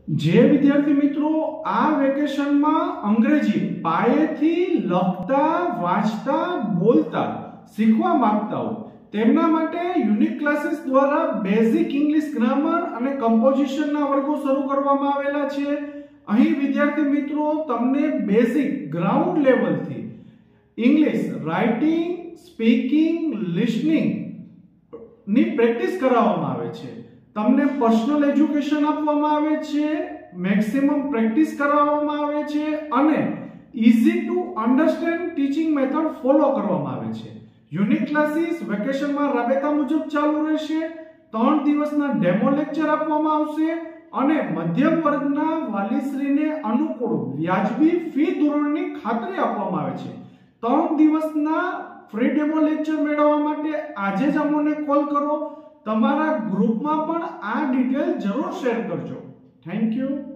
જે વિદ્યાર્થી મિત્રો આ વેકેશનમાં અંગ્રેજી પાયેથી લખતા વાંચતા બોલતા શીખવા માંગતા હો તેમના માટે યુનિક ક્લાસીસ દ્વારા બેઝિક ઇંગ્લિશ ગ્રામર અને કમ્પોઝિશનના વર્ગો શરૂ કરવામાં આવેલા છે। અહીં વિદ્યાર્થી મિત્રો તમને બેઝિક ગ્રાઉન્ડ લેવલથી ઇંગ્લિશ રાઇટિંગ, સ્પીકિંગ, લિસનિંગ ની પ્રેક્ટિસ કરાવવામાં આવે છે। તમને પર્સનલ એજ્યુકેશન આપવામાં આવે છે, મેક્સિમમ પ્રેક્ટિસ કરાવવામાં આવે છે અને easy to understand teaching method follow કરવામાં આવે છે। યુનિક ક્લાસીસ વેકેશનમાં રાબેતા મુજબ ચાલુ રહેશે। 3 દિવસના ડેમો લેક્ચર આપવામાં આવશે અને મધ્યમ વર્ગના વાલીશ્રીને અનુકૂળ વ્યાજબી ફી ધોરણની ખાતરી આપવામાં આવે છે। 3 દિવસના ફ્રી ડેમો લેક્ચર મેળવવા માટે આજે જ અમને કોલ કરો। તમારા ગ્રુપમાં પણ આ ડિટેલ જરૂર શેર કરજો। Thank you.